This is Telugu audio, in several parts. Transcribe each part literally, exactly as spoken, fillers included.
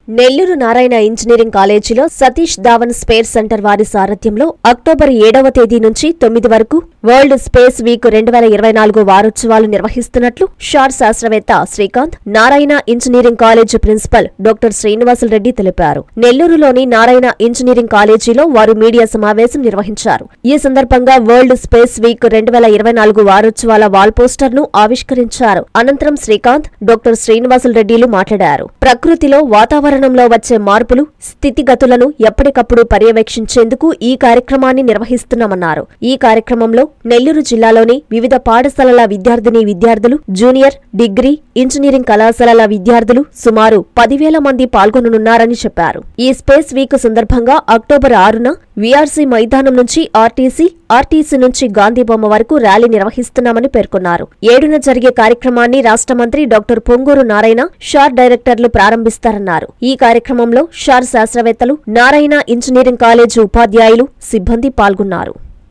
నెల్లూరు నారాయణ ఇంజనీరింగ్ కాలేజీలో సతీష్ ధావన్ స్పేస్ సెంటర్ వారి సారథ్యంలో అక్టోబర్ ఏడవ తేదీ నుంచి తొమ్మిది వరకు వరల్డ్ స్పేస్ వీక్ రెండు వేల ఇరవై నాలుగు వారోత్సవాలు నిర్వహిస్తున్నట్లు షార్ శాస్త్రవేత్త Srikanth, Narayana engineering college principal doctor Srinivasula Reddy తెలిపారు. నెల్లూరులోని నారాయణ ఇంజనీరింగ్ కాలేజీలో వారు మీడియా సమావేశం నిర్వహించారు. ఈ సందర్భంగా వరల్డ్ స్పేస్ వీక్ రెండు వేల ఇరవై నాలుగు వారోత్సవాల వాల్ పోస్టర్ ను ఆవిష్కరించారు. అనంతరం శ్రీకాంత్, డాక్టర్ శ్రీనివాసులరెడ్డిలు మాట్లాడారు. ప్రకృతిలో వాతావరణంలో వచ్చే మార్పులు, స్థితిగతులను ఎప్పటికప్పుడు పర్యవేక్షించేందుకు ఈ కార్యక్రమాన్ని నిర్వహిస్తున్నామన్నారు. ఈ కార్యక్రమంలో నెల్లూరు జిల్లాలోని వివిధ పాఠశాలల విద్యార్థినీ విద్యార్థులు, జూనియర్, డిగ్రీ, ఇంజనీరింగ్ కళాశాలల విద్యార్థులు సుమారు పదివేల మంది పాల్గొననున్నారని చెప్పారు. ఈ స్పేస్ వీక్ సందర్భంగా అక్టోబర్ ఆరున వీఆర్సీ మైదానం నుంచి ఆర్టీసీ, ఆర్టీసీ నుంచి గాంధీబొమ్మ వరకు ర్యాలీ నిర్వహిస్తున్నామని పేర్కొన్నారు. ఏడున జరిగే కార్యక్రమాన్ని రాష్ట్ర మంత్రి డాక్టర్ పొంగూరు నారాయణ, షార్ డైరెక్టర్లు ప్రారంభిస్తారన్నారు. ఈ కార్యక్రమంలో షార్ శాస్త్రవేత్తలు, నారాయణ ఇంజనీరింగ్ కాలేజీ ఉపాధ్యాయులు, సిబ్బంది పాల్గొన్నారు.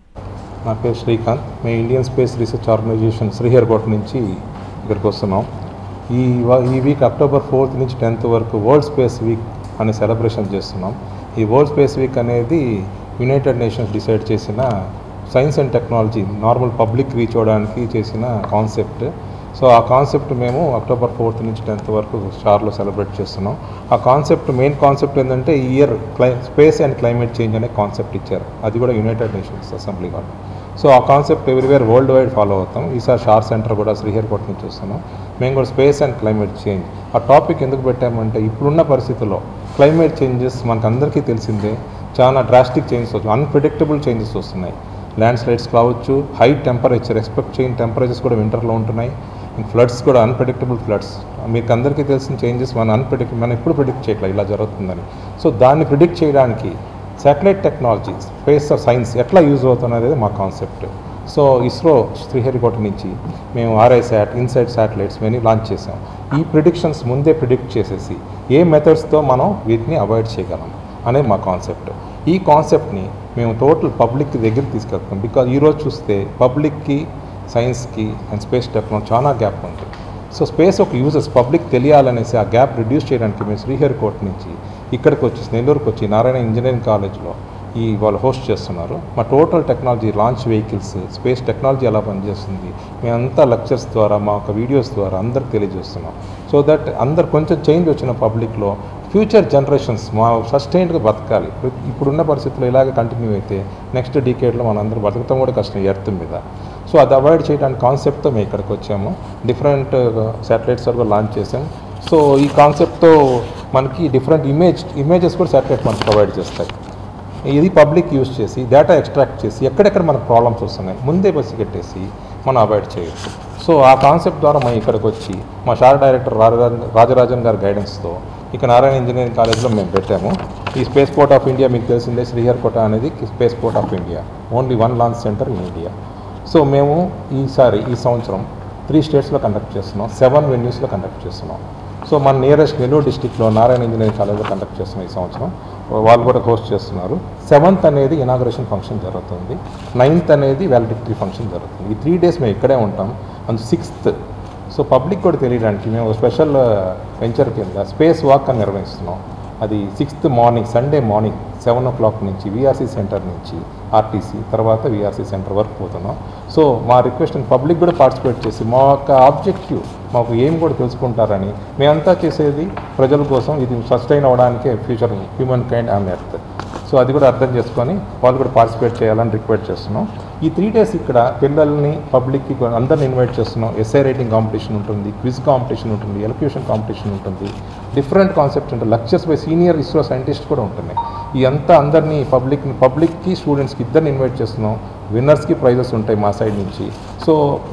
నా పేరు శ్రీకాంత్. మేము Indian Space Research Organisation Sriharikota నుంచి ఇక్కడికి వస్తున్నాం. ఈ ఈ వీక్ అక్టోబర్ ఫోర్త్ నుంచి టెన్త్ వరకు వరల్డ్ స్పేస్ వీక్ అనే సెలబ్రేషన్ చేస్తున్నాం. ఈ వరల్డ్ స్పేస్ వీక్ అనేది యునైటెడ్ నేషన్స్ డిసైడ్ చేసిన science and technology normal public reach అవ్వడానికి చేసిన కాన్సెప్ట్. సో ఆ కాన్సెప్ట్ మేము అక్టోబర్ ఫోర్త్ నుంచి టెన్త్ వరకు షార్లో సెలబ్రేట్ చేస్తున్నాం. ఆ కాన్సెప్ట్ మెయిన్ కాన్సెప్ట్ ఏంటంటే ఈ ఇయర్ క్లై స్పేస్ అండ్ క్లైమేట్ చేంజ్ అనే కాన్సెప్ట్ ఇచ్చారు. అది కూడా యునైటెడ్ నేషన్స్ అసెంబ్లీ వాళ్ళు. సో ఆ concept everywhere world wide follow అవుతాం. ఈసారి షార్ సెంటర్ కూడా శ్రీహరికోట నుంచి వస్తున్నాం. మేము కూడా స్పేస్ అండ్ క్లైమేట్ చేంజ్ ఆ టాపిక్ ఎందుకు పెట్టామంటే ఇప్పుడున్న పరిస్థితుల్లో క్లైమేట్ చేంజెస్ మనకు అందరికీ తెలిసిందే, చాలా డ్రాస్టిక్ చేంజెస్ వస్తున్నాయి, అన్ప్రెడిక్టబుల్ చేంజెస్ వస్తున్నాయి. ల్యాండ్ స్లైడ్స్ కావచ్చు, హై టెంపరేచర్, ఎక్స్పెక్ట్ చేయని టెంపరేచర్స్ కూడా వింటర్లో ఉంటున్నాయి. ఫ్లడ్స్ కూడా అన్ప్రెడిక్టబుల్ ఫ్లడ్స్. మీకు అందరికీ తెలిసిన చేంజెస్ మనం అన్ప్రెడిక్ట్ మనం ఎప్పుడు ప్రిడిక్ట్ చేయట్లేదు ఇలా జరుగుతుందని. సో దాన్ని ప్రిడిక్ట్ చేయడానికి శాటిలైట్ టెక్నాలజీ, స్పేస్ సైన్స్ ఎట్లా యూజ్ అవుతున్నది మా కాన్సెప్ట్. సో ఇస్రో శ్రీహరికోట నుంచి మేము ఆర్ఐ శాట్, ఇన్సైడ్ శాటిలైట్స్ ఇవన్నీ లాంచ్ చేసాం. ఈ ప్రిడిక్షన్స్ ముందే ప్రిడిక్ట్ చేసేసి ఏ మెథడ్స్తో మనం వీటిని అవాయిడ్ చేయగలం అనేది మా కాన్సెప్ట్. ఈ కాన్సెప్ట్ని మేము టోటల్ పబ్లిక్ దగ్గరికి తీసుకెళ్తాం. బికాజ్ ఈరోజు చూస్తే పబ్లిక్కి, సైన్స్కి అండ్ స్పేస్ టెక్నాలజీ చాలా గ్యాప్ ఉంది. సో స్పేస్ ఒక యూజర్స్ పబ్లిక్ తెలియాలనేసి ఆ గ్యాప్ రిడ్యూస్ చేయడానికి మేము శ్రీహరికోట నుంచి ఇక్కడికి వచ్చి నెల్లూరుకి వచ్చి నారాయణ ఇంజనీరింగ్ కాలేజ్లో ఈ వాళ్ళు హోస్ట్ చేస్తున్నారు. మా total technology, launch vehicles, space technology ఎలా పనిచేస్తుంది మేమంతా లెక్చర్స్ ద్వారా, మా ఒక వీడియోస్ ద్వారా అందరికి తెలియజేస్తున్నాం. సో దట్ అందరు కొంచెం చేంజ్ వచ్చిన పబ్లిక్లో ఫ్యూచర్ జనరేషన్స్ మా సస్టైన్డ్గా బతకాలి. ఇప్పుడున్న పరిస్థితుల్లో ఇలాగే కంటిన్యూ అయితే నెక్స్ట్ డికేడ్లో మనం అందరూ బతకటం కూడా కష్టం ఎర్త్ మీద. సో అది అవాయిడ్ చేయడానికి కాన్సెప్ట్తో మేము ఇక్కడికి వచ్చాము. డిఫరెంట్ శాటిలైట్స్ వరకు లాంచ్ చేసాం. సో ఈ కాన్సెప్ట్తో మనకి డిఫరెంట్ ఇమేజ్ ఇమేజెస్ కూడా శాటిలైట్ మనకు ప్రొవైడ్ చేస్తాయి. ఇది పబ్లిక్ యూజ్ చేసి డేటా ఎక్స్ట్రాక్ట్ చేసి ఎక్కడెక్కడ మనకు ప్రాబ్లమ్స్ వస్తున్నాయి ముందే బస్సు కట్టేసి మనం అవాయిడ్ చేయొచ్చు. సో ఆ కాన్సెప్ట్ ద్వారా మేము ఇక్కడికి వచ్చి మా షార్ డైరెక్టర్ రాజరాజన్ గారి గైడెన్స్తో ఇక నారాయణ ఇంజనీరింగ్ కాలేజ్లో మేము పెట్టాము. ఈ స్పేస్ పోర్ట్ ఆఫ్ ఇండియా మీకు తెలిసిందే, శ్రీహరికోట అనేది space port of India, only one launch centre in India. So మేము ఈసారి ఈ సంవత్సరం త్రీ స్టేట్స్లో కండక్ట్ చేస్తున్నాం, సెవెన్ వెన్యూస్లో కండక్ట్ చేస్తున్నాం. సో మన నియరెస్ట్ నెల్లూరు డిస్టిక్లో నారాయణ ఇంజనీరింగ్ కాలేజ్లో కండక్ట్ చేస్తున్నాం ఈ సంవత్సరం. వాళ్ళు కూడా హోస్ట్ చేస్తున్నారు. సెవెంత్ అనేది ఇనాగ్రేషన్ ఫంక్షన్ జరుగుతుంది, నైన్త్ అనేది వ్యాలిడిక్టరీ ఫంక్షన్ జరుగుతుంది. ఈ త్రీ డేస్ మేము ఇక్కడే ఉంటాం. అండ్ సిక్స్త్ సో పబ్లిక్ కూడా తెలియడానికి మేము స్పెషల్ వెంచర్ కింద స్పేస్ వాక్ అని నిర్వహిస్తున్నాం. అది sixth morning, Sunday morning seven o'clock నుంచి వీఆర్సీ సెంటర్ నుంచి ఆర్టీసీ తర్వాత వీఆర్సీ సెంటర్ వరకు పోతున్నాం. సో మా రిక్వెస్ట్ పబ్లిక్ కూడా పార్టిసిపేట్ చేసి మా యొక్క ఆబ్జెక్టివ్ మాకు ఏం కూడా తెలుసుకుంటారని, మేమంతా చేసేది ప్రజల కోసం, ఇది సస్టైన్ అవ్వడానికే future humankind on earth. So అది కూడా అర్థం చేసుకొని వాళ్ళు కూడా పార్టిసిపేట్ చేయాలని రిక్వెస్ట్ చేస్తున్నాం. ఈ త్రీ డేస్ ఇక్కడ పిల్లల్ని, పబ్లిక్కి అందరిని ఇన్వైట్ చేస్తున్నాం. ఎస్ఐ రైటింగ్ కాంపిటీషన్ ఉంటుంది, క్విజ్ కాంపిటీషన్ ఉంటుంది, ఎలక్యూషన్ కాంపిటీషన్ ఉంటుంది, డిఫరెంట్ కాన్సెప్ట్స్ ఉంటాయి, lectures by senior ISRO scientist కూడా ఉంటున్నాయి. ఈ అంతా అందరినీ పబ్లిక్ పబ్లిక్కి స్టూడెంట్స్కి ఇద్దరిని ఇన్వైట్ చేస్తున్నాం. విన్నర్స్కి ప్రైజెస్ ఉంటాయి మా సైడ్ నుంచి. సో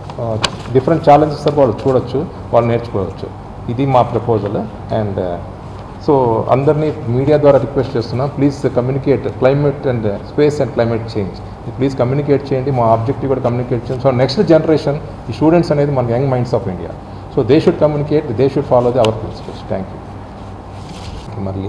డిఫరెంట్ ఛాలెంజెస్ వాళ్ళు చూడొచ్చు, వాళ్ళు నేర్చుకోవచ్చు. ఇది మా ప్రపోజల్. అండ్ సో అందరినీ మీడియా ద్వారా రిక్వెస్ట్ చేస్తున్నాం, please communicate climate and space and climate change. Please communicate చేయండి, మా ఆబ్జెక్టివ్ కూడా కమ్యూనికేట్ చేయండి. సో నెక్స్ట్ జనరేషన్ ఈ స్టూడెంట్స్ అనేది మనకి young minds of India. So they should communicate, they should follow the our principles. Thank you. మళ్ళీ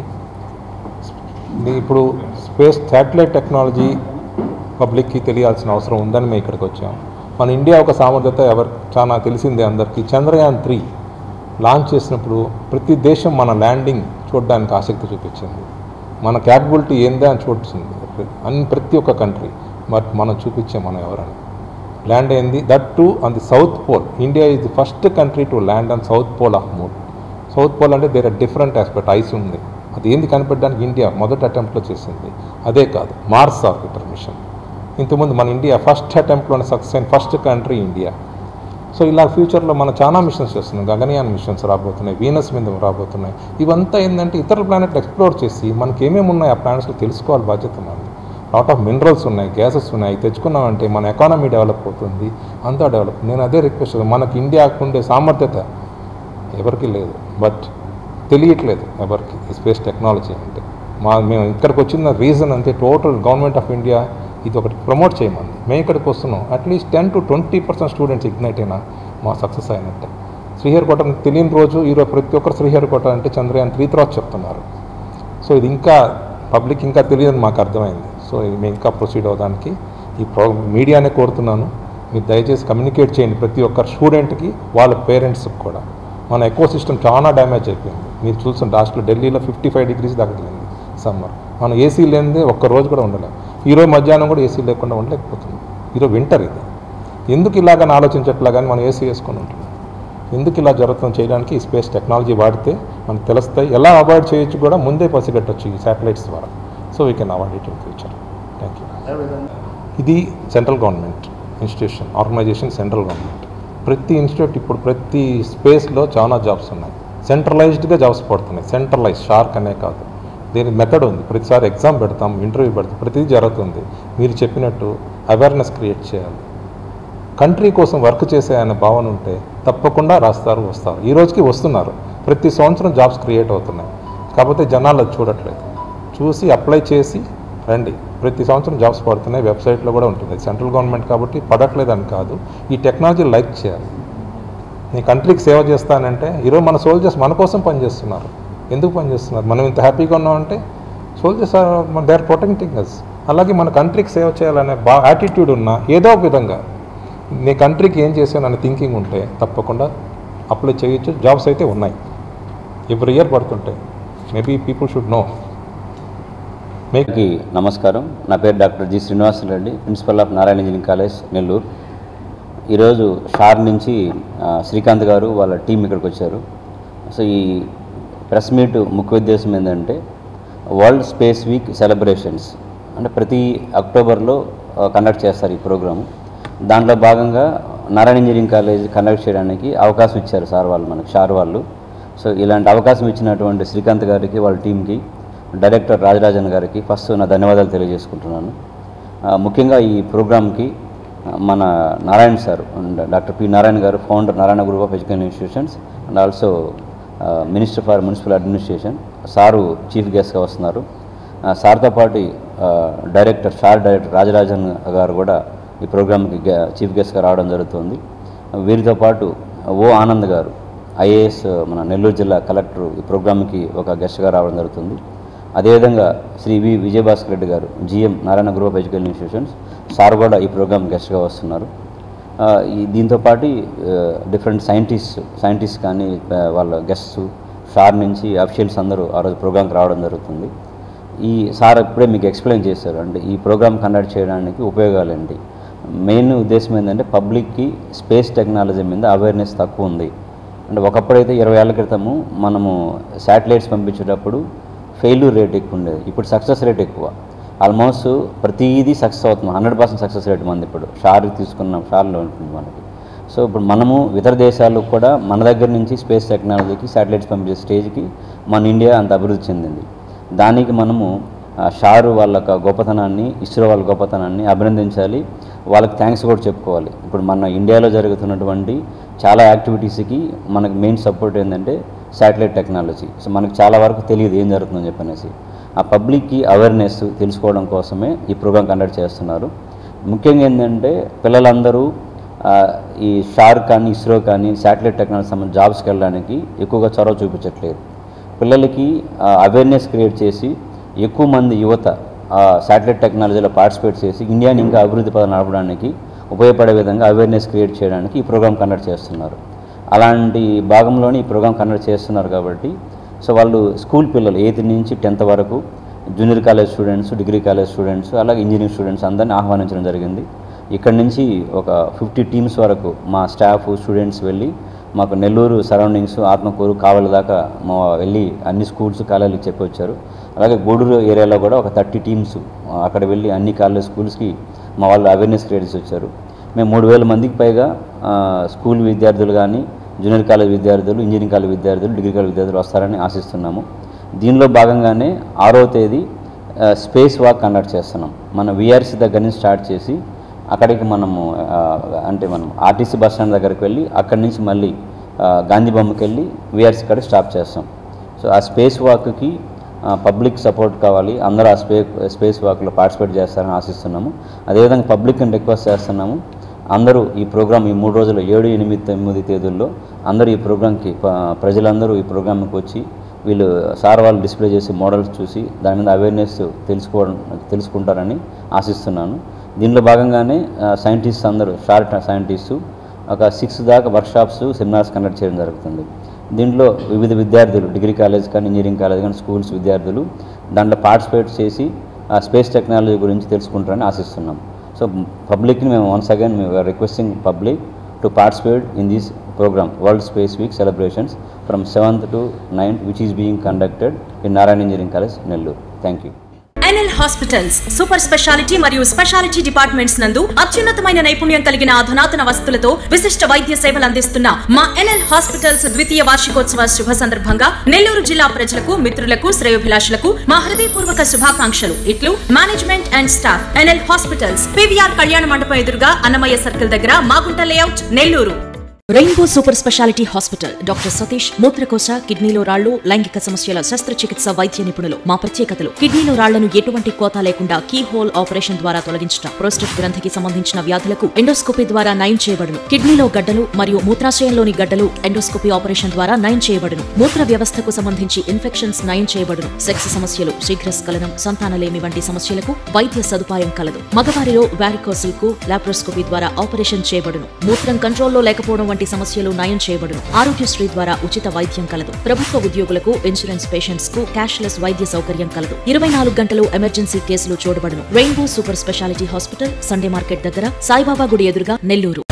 ఇప్పుడు స్పేస్ శాటిలైట్ టెక్నాలజీ పబ్లిక్కి తెలియాల్సిన అవసరం ఉందని మేము ఇక్కడికి వచ్చాం. మన ఇండియా ఒక సామర్థ్యత ఎవరు చాలా తెలిసిందే అందరికీ. చంద్రయాన్ త్రీ లాంచ్ చేసినప్పుడు ప్రతి దేశం మన ల్యాండింగ్ చూడడానికి ఆసక్తి చూపించింది. మన క్యాపబిలిటీ ఏందా అని చూపించింది అన్ని ప్రతి ఒక్క కంట్రీ. బట్ మనం చూపించే మనం ఎవరని ల్యాండ్ అయింది. That to on the south pole. India is the first country to land on south pole of moon. South pole అంటే there are different aspect. Ice ఉంది, అది ఏంది కనిపెట్టడానికి ఇండియా మొదటి అటెంప్ట్లో చేసింది. అదే కాదు మార్స్ ఆర్బిటర్ మిషన్. ఇంతకుముందు మన ఇండియా ఫస్ట్ అటెంప్ట్లోనే సక్సెస్ అయిన ఫస్ట్ కంట్రీ ఇండియా. సో ఇలా ఫ్యూచర్లో మనం చాలా మిషన్స్ చేస్తున్నాం. గగనయాన్ మిషన్స్ రాబోతున్నాయి, వీనస్ మీద రాబోతున్నాయి. ఇవంతా ఏంటంటే ఇతర ప్లానెట్లు ఎక్స్ప్లోర్ చేసి మనకి ఏమేమి ఉన్నాయి ఆ ప్లానెట్స్లో తెలుసుకోవాలి బాధ్యత మనది. లాట్ ఆఫ్ మినరల్స్ ఉన్నాయి, గ్యాసెస్ ఉన్నాయి, తెచ్చుకున్నామంటే మన ఎకానమీ డెవలప్ అవుతుంది, అంతా డెవలప్. నేను అదే రిక్వెస్ట్, మనకి ఇండియాకు ఉండే సామర్థ్యత ఎవరికి లేదు, బట్ తెలియట్లేదు ఎవరికి ఈ స్పేస్ టెక్నాలజీ అంటే. మా మేము ఇక్కడికి వచ్చిన రీజన్ అంతే, టోటల్ గవర్నమెంట్ ఆఫ్ ఇండియా ఇది ఒకటి ప్రమోట్ చేయమంది. మేము ఇక్కడికి వస్తున్నాం, at least ten to twenty percent students ignite అయినా మా సక్సెస్ అయినట్టే. శ్రీహరికోట తెలియని రోజు ఈరోజు ప్రతి ఒక్కరు శ్రీహరికోట అంటే చంద్రయాన్ త్రీ తర్వాత చెప్తున్నారు. సో ఇది ఇంకా పబ్లిక్ ఇంకా తెలియదని మాకు అర్థమైంది. సో ఇది మేము ఇంకా ప్రొసీడ్ అవ్వడానికి ఈ ప్రో మీడియానే కోరుతున్నాను, మీరు దయచేసి కమ్యూనికేట్ చేయండి ప్రతి ఒక్క స్టూడెంట్కి, వాళ్ళ పేరెంట్స్కి కూడా. మన ఎకో సిస్టమ్ చాలా డ్యామేజ్ అయిపోయింది. మీరు చూసిన లాస్ట్లో ఢిల్లీలో ఫిఫ్టీ ఫైవ్ డిగ్రీస్ దాకా వెళ్ళింది సమ్మర్. మనం ఏసీ లేనిదే ఒక్క రోజు కూడా ఉండలేము. ఈరోజు మధ్యాహ్నం కూడా ఏసీ లేకుండా ఉండలేకపోతున్నాం. ఈరోజు వింటర్ ఇది. ఎందుకు ఇలాగని ఆలోచించట్లా కానీ మనం ఏసీ వేసుకొని ఉంటున్నాం. ఎందుకు ఇలా జరుగుతుంది చేయడానికి ఈ స్పేస్ టెక్నాలజీ వాడితే మనకు తెలుస్తాయి. ఎలా అవాయిడ్ చేయొచ్చు కూడా ముందే పసిగట్టచ్చు ఈ శాటిలైట్స్ ద్వారా. So we can avoid it in future. Thank you. ఇది central government institution, organisation central government. ప్రతి ఇన్స్టిట్యూట్ ఇప్పుడు ప్రతి స్పేస్లో చాలా జాబ్స్ ఉన్నాయి. సెంట్రలైజ్డ్గా జాబ్స్ పడుతున్నాయి. సెంట్రలైజ్ షార్క్ అనే కాదు, దీని మెథడ్ ఉంది. ప్రతిసారి ఎగ్జామ్ పెడతాం, ఇంటర్వ్యూ పెడతాం, ప్రతిదీ జరుగుతుంది. మీరు చెప్పినట్టు అవేర్నెస్ క్రియేట్ చేయాలి. కంట్రీ కోసం వర్క్ చేసే అనే భావన ఉంటే తప్పకుండా రాస్తారు, వస్తారు. ఈ రోజుకి వస్తున్నారు. ప్రతి సంవత్సరం జాబ్స్ క్రియేట్ అవుతున్నాయి. కాకపోతే జనాలు అది చూడట్లేదు. చూసి అప్లై చేసి రండి. ప్రతి సంవత్సరం జాబ్స్ పడుతున్నాయి. వెబ్సైట్లో కూడా ఉంటుంది. సెంట్రల్ గవర్నమెంట్ కాబట్టి పడట్లేదని కాదు, ఈ టెక్నాలజీ లైక్ చేయాలి. నీ కంట్రీకి సేవ చేస్తానంటే ఈరోజు మన సోల్జర్స్ మన కోసం పనిచేస్తున్నారు. ఎందుకు పనిచేస్తున్నారు? మనం ఇంత హ్యాపీగా ఉన్నామంటే soldiers are they are protecting us. అలాగే మన కంట్రీకి సేవ చేయాలనే బా యాటిట్యూడ్ ఉన్నా ఏదో ఒక విధంగా నీ కంట్రీకి ఏం చేసాను అనే థింకింగ్ ఉంటే తప్పకుండా అప్లై చేయొచ్చు. జాబ్స్ అయితే ఉన్నాయి, ఎవ్రీ ఇయర్ పడుతుంటాయి. Maybe people should know. మీకు నమస్కారం. నా పేరు doctor G Srinivasa Reddy, principal of Narayana engineering college Nellore. ఈరోజు షార్ నుంచి శ్రీకాంత్ గారు వాళ్ళ టీం ఇక్కడికి వచ్చారు. సో ఈ ప్రెస్ మీట్ ముఖ్య ఉద్దేశం ఏంటంటే వరల్డ్ స్పేస్ వీక్ సెలబ్రేషన్స్ అంటే ప్రతి అక్టోబర్లో కండక్ట్ చేస్తారు ఈ ప్రోగ్రాము. దాంట్లో భాగంగా నారాయణ ఇంజనీరింగ్ కాలేజ్ కండక్ట్ చేయడానికి అవకాశం ఇచ్చారు సార్ వాళ్ళు, మనకు షార్ వాళ్ళు. సో ఇలాంటి అవకాశం ఇచ్చినటువంటి శ్రీకాంత్ గారికి, వాళ్ళ టీంకి, డైరెక్టర్ రాజరాజన్ గారికి ఫస్ట్ నా ధన్యవాదాలు తెలియజేసుకుంటున్నాను. ముఖ్యంగా ఈ ప్రోగ్రామ్కి మన Narayana sir, doctor P Narayana garu, founder Narayana group of education institutions and also minister for municipal administration, sir chief గెస్ట్గా వస్తున్నారు. సార్తో పాటు డైరెక్టర్ షార్ డైరెక్టర్ రాజరాజన్ గారు కూడా ఈ ప్రోగ్రామ్కి చీఫ్ గెస్ట్గా రావడం జరుగుతుంది. వీరితో పాటు ఓ ఆనంద్ గారు ఐఏఎస్ మన నెల్లూరు జిల్లా కలెక్టర్ ఈ ప్రోగ్రామ్కి ఒక గెస్ట్గా రావడం జరుగుతుంది. అదేవిధంగా శ్రీ వి Vijayabhaskar Reddy garu GM Narayana group of education institutions, sir కూడా ఈ ప్రోగ్రామ్ గెస్ట్గా వస్తున్నారు. ఈ దీంతోపాటు డిఫరెంట్ సైంటిస్ట్ సైంటిస్ట్ కానీ వాళ్ళ గెస్ట్స్ షార్ నుంచి అఫీషియల్స్ అందరూ ఆ రోజు ప్రోగ్రామ్కి రావడం జరుగుతుంది. ఈ సార్ ఇప్పుడే మీకు ఎక్స్ప్లెయిన్ చేశారు అంటే ఈ ప్రోగ్రామ్ కండక్ట్ చేయడానికి ఉపయోగాలు ఏంటి. మెయిన్ ఉద్దేశం ఏంటంటే పబ్లిక్కి స్పేస్ టెక్నాలజీ మీద అవేర్నెస్ తక్కువ ఉంది. అంటే ఒకప్పుడైతే ఇరవై ఏళ్ళ క్రితము మనము శాటిలైట్స్ పంపించేటప్పుడు ఫెయిల్యూర్ రేట్ ఎక్కువ ఉండేది, ఇప్పుడు సక్సెస్ రేట్ ఎక్కువ. ఆల్మోస్ట్ ప్రతిదీ సక్సెస్ అవుతుంది, హండ్రెడ్ పర్సెంట్ సక్సెస్ రేట్ మంది ఇప్పుడు షార్ తీసుకున్నాం, షార్లో ఉంటుంది మనకి. సో ఇప్పుడు మనము ఇతర దేశాలకు కూడా మన దగ్గర నుంచి స్పేస్ టెక్నాలజీకి శాటిలైట్స్ పంపించే స్టేజ్కి మన ఇండియా అంత అభివృద్ధి చెందింది. దానికి మనము షారు వాళ్ళ గొప్పతనాన్ని, ఇస్రో వాళ్ళ గొప్పతనాన్ని అభినందించాలి, వాళ్ళకి థ్యాంక్స్ కూడా చెప్పుకోవాలి. ఇప్పుడు మన ఇండియాలో జరుగుతున్నటువంటి చాలా యాక్టివిటీస్కి మనకు మెయిన్ సపోర్ట్ ఏంటంటే శాటిలైట్ టెక్నాలజీ. సో మనకు చాలా వరకు తెలియదు ఏం జరుగుతుందని చెప్పనేసి ఆ పబ్లిక్కి అవేర్నెస్ తెలుసుకోవడం కోసమే ఈ ప్రోగ్రామ్ కండక్ట్ చేస్తున్నారు. ముఖ్యంగా ఏంటంటే పిల్లలందరూ ఈ షార్ కానీ ఇస్రో కానీ శాటిలైట్ టెక్నాలజీ సంబంధించి జాబ్స్కి వెళ్ళడానికి ఎక్కువగా చొరవ చూపించట్లేదు. పిల్లలకి అవేర్నెస్ క్రియేట్ చేసి ఎక్కువ మంది యువత శాటిలైట్ టెక్నాలజీలో పార్టిసిపేట్ చేసి ఇండియాని ఇంకా అభివృద్ధి పదం నడపడానికి ఉపయోగపడే విధంగా అవేర్నెస్ క్రియేట్ చేయడానికి ఈ ప్రోగ్రామ్ కండక్ట్ చేస్తున్నారు. అలాంటి భాగంలోనే ఈ ప్రోగ్రామ్ కండక్ట్ చేస్తున్నారు కాబట్టి సో వాళ్ళు స్కూల్ పిల్లలు ఎయిత్ నుంచి టెన్త్ వరకు junior college students, degree college students, అలాగే ఇంజనీరింగ్ స్టూడెంట్స్ అందరినీ ఆహ్వానించడం జరిగింది. ఇక్కడ నుంచి ఒక ఫిఫ్టీ టీమ్స్ వరకు మా స్టాఫ్ స్టూడెంట్స్ వెళ్ళి మాకు నెల్లూరు సరౌండింగ్స్, ఆత్మకూరు, కావలి దాకా మా వెళ్ళి అన్ని స్కూల్స్ కాలేజీలకు చెప్పి వచ్చారు. అలాగే గూడూరు ఏరియాలో కూడా ఒక థర్టీ టీమ్స్ అక్కడ వెళ్ళి అన్ని కాలేజ్ స్కూల్స్కి మా వాళ్ళు అవేర్నెస్ క్రియేట్ చేసి వచ్చారు. మేము మూడు వేల మందికి పైగా స్కూల్ విద్యార్థులు కానీ, జూనియర్ కాలేజ్ విద్యార్థులు, ఇంజనీరింగ్ కాలేజ్ విద్యార్థులు, డిగ్రీ కాలేజ్ విద్యార్థులు వస్తారని ఆశిస్తున్నాము. దీనిలో భాగంగానే ఆరో తేదీ స్పేస్ వాక్ కండక్ట్ చేస్తున్నాం. మన విఆర్సీ దగ్గర నుంచి స్టార్ట్ చేసి అక్కడికి మనము అంటే మనం ఆర్టీసీ బస్ స్టాండ్ దగ్గరికి వెళ్ళి అక్కడి నుంచి మళ్ళీ గాంధీ బొమ్మకి వెళ్ళి విఆర్సీ కాడ స్టాప్ చేస్తాం. సో ఆ స్పేస్ వాక్కి పబ్లిక్ సపోర్ట్ కావాలి, అందరూ ఆ స్పే స్పేస్ వాక్లో పార్టిసిపేట్ చేస్తారని ఆశిస్తున్నాము. అదేవిధంగా పబ్లిక్ని రిక్వెస్ట్ చేస్తున్నాము, అందరూ ఈ ప్రోగ్రామ్ ఈ మూడు రోజులు ఏడు ఎనిమిది తొమ్మిది తేదీల్లో అందరూ ఈ ప్రోగ్రామ్కి ప్రజలందరూ ఈ ప్రోగ్రామ్కి వచ్చి వీళ్ళు సార్ వాళ్ళు డిస్ప్లే చేసి మోడల్స్ చూసి దాని మీద అవేర్నెస్ తెలుసుకోవడం తెలుసుకుంటారని ఆశిస్తున్నాను. దీనిలో భాగంగానే సైంటిస్ట్ అందరూ షార్ట్ సైంటిస్టు ఒక సిక్స్ దాకా వర్క్షాప్స్, సెమినార్స్ కండక్ట్ చేయడం జరుగుతుంది. దీంట్లో వివిధ విద్యార్థులు డిగ్రీ కాలేజ్ కానీ, ఇంజనీరింగ్ కాలేజ్ కానీ, స్కూల్స్ విద్యార్థులు దాంట్లో పార్టిసిపేట్ చేసి ఆ స్పేస్ టెక్నాలజీ గురించి తెలుసుకుంటారని ఆశిస్తున్నాం. సో పబ్లిక్ని మేము వన్స్ అగైన్ మేము requesting public to participate in this program World Space Week celebrations from seventh to ninth, which is being conducted in Narayana Engineering College, Nellore. Thank you. N L hospitals super speciality మరియు స్పెషాలిటీ డిపార్ట్మెంట్స్ నందు అత్యున్నతమైన నైపుణ్యం కలిగిన అధునాతన వసతులతో విశిష్ట వైద్య సేవలు అందిస్తున్న మా N L హాస్పిటల్స్ ద్వితీయ వార్షికోత్సవ శుభ సందర్భంగా నెల్లూరు జిల్లా ప్రజలకు, మిత్రులకు, శ్రేయోభిలాషులకు మా హృదయపూర్వక శుభాకాంక్షలు. ఇట్లు management and staff. N L hospitals, PVR కళ్యాణ మండపం ఎదురుగా అన్నమయ్య సర్కిల్ దగ్గర, Magunta layout, Nellore. Rainbow super speciality hospital. Doctor Satish మూత్రకోశ, కిడ్నీలో రాళ్లు, లైంగిక సమస్యల శస్త్రచికిత్స వైద్య నిపుణులు. మా ప్రత్యేకతలు: కిడ్నీలో రాళ్లను ఎటువంటి కోత లేకుండా కీ హోల్ ఆపరేషన్ ద్వారా తొలగించడం, ప్రోస్టేట్ గ్రంథికి సంబంధించిన వ్యాధులకు ఎండోస్కోపీ ద్వారా నయం చేయబడును. కిడ్నీలో గడ్డలు మరియు మూత్రాశయంలోని గడ్డలు ఎండోస్కోపీ ఆపరేషన్ ద్వారా నయం చేయబడును. మూత్ర వ్యవస్థకు సంబంధించి ఇన్ఫెక్షన్స్ నయం చేయబడును. సెక్స్ సమస్యలు, శీఘ్రస్ఖలనం, సంతానలేమి వంటి సమస్యలకు వైద్య సదుపాయం కలదు. మగవారిలో వారికోసిల్ కు లాప్రోస్కోపీ ద్వారా ఆపరేషన్ చేయబడును. మూత్రం కంట్రోల్లో లేకపోవడం వంటి సమస్యలు నయం చేయబడును. ఆరోగ్యశ్రీ ద్వారా ఉచిత వైద్యం కలదు. ప్రభుత్వ ఉద్యోగులకు, ఇన్సూరెన్స్ పేషెంట్స్ కు క్యాష్లెస్ వైద్య సౌకర్యం కలదు. ఇరవై నాలుగు గంటలు ఎమర్జెన్సీ కేసులు చూడబడును. Rainbow super speciality hospital, Sunday market దగ్గర, సాయిబాబా గుడి ఎదురుగా, నెల్లూరు.